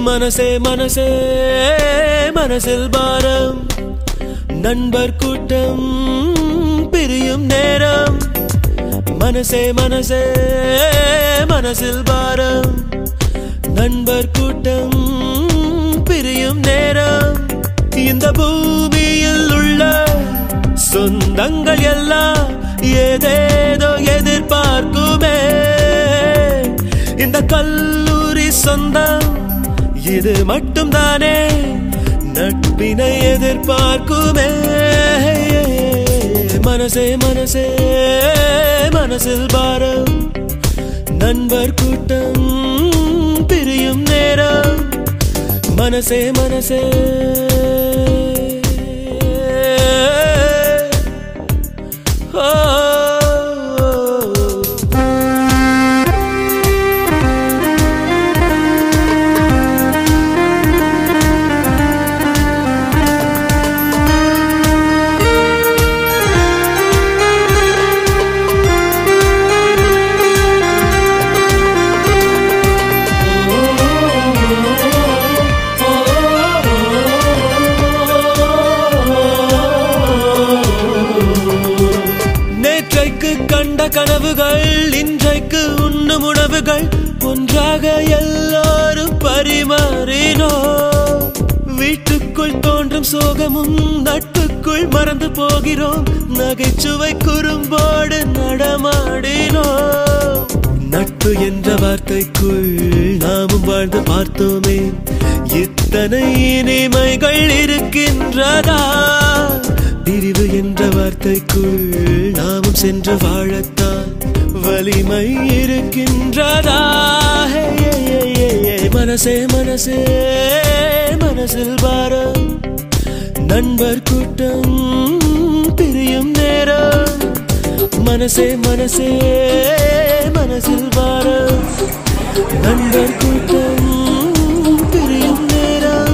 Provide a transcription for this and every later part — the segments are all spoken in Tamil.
மனசே மனசே மனசில் பாரம் நண்பர் கூட்டம் பிரியும் நேரம் மனசே மனசே மனசில் பாரம் நண்பர் கூட்டம் பிரியும் நேரம் இந்த பூமியில் உள்ள சொந்தங்கள் எல்லாம் ஏதேதோ எதிர்பார்க்குமே இந்த கல்லூரி சொந்தம் இது மட்டும் தானே நட்பினை எதிர்பார்க்குமே மனசே மனசே மனசில் பாரம் நண்பர் கூட்டம் பிரியும் நேரம் மனசே மனசே கண்ட கனவுகள் இன்றைக்கு உண்ணும் உணவுகள் ஒன்றாக எல்லாரும் பரிமாறினோ வீட்டுக்குள் தோன்றும் சோகமும் நட்புக்குள் மறந்து போகிறோம் நகைச்சுவை குறும்போடு நடமாடினோ நட்பு என்ற வார்த்தைக்குள் நாமும் வாழ்ந்து பார்த்தோமே இத்தனை இனிமைகள் இருக்கின்றதா பிரிவு என்ற வார்த்தைக்குள் நாமும் சென்று வாழத்தான் வலிமை இருக்கின்றதா மனசே மனசே மனசில் பாரம் நண்பர் கூட்டம் பிரியும் நேரம் மனசே மனசே மனசில் பாரம் நண்பர் கூட்டம் பிரியும் நேரம்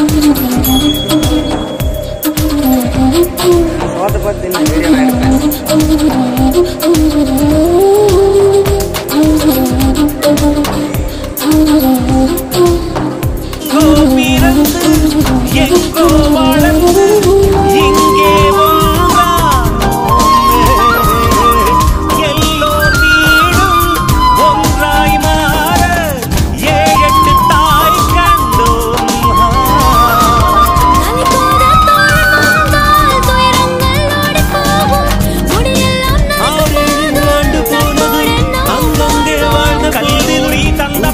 எங்கோ வளர்ந்து இங்கே எல்லோர் வீடும் ஒன்றாய் மாற ஏழெட்டு தாய் கண்டோம் ஆண்டு போனது அங்கங்கே வாழ்ந்த கல்வி தந்த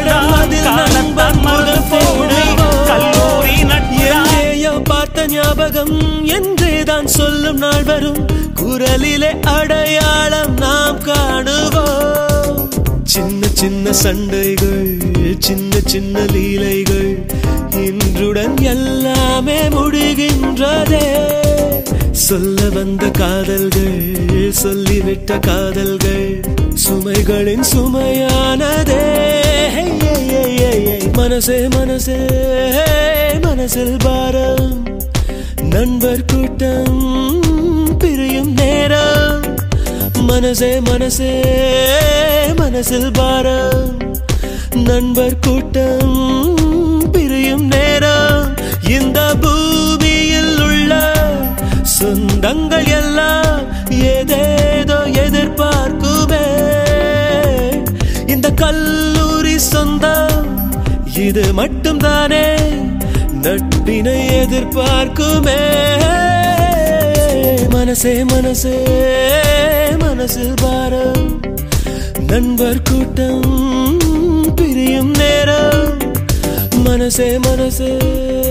ஞாபகம் என்றேதான் சொல்லும் நாள் வரும் குரலிலே அடையாளம் நாம் காணுவோம் சின்ன சின்ன சண்டைகள் சின்ன சின்ன லீலைகள் இன்றுடன் எல்லாமே முடிகின்றதே சொல்ல வந்த காதல்கள் சொல்லிவிட்ட காதல்கள் சுமைகளின் சுமையானதே மனசே மனசே மனசில் பாரம் நண்பர் கூட்டம் பிரியும் நேரம் மனசே மனசே மனசில் பாரம் நண்பர் கூட்டம் பிரியும் நேரம் இந்த பூமியில் உள்ள சொந்தங்கள் எல்லாம் ஏதேதோ எதிர்பார்க்குமே இந்த கல்லூரி சொந்தம் இது மட்டும் தானே நட்பினை எதிர்பார்க்குமே மனசே மனசே மனசில் பாரம் நண்பர் கூட்டம் பிரியும் நேரம் மனசே மனசே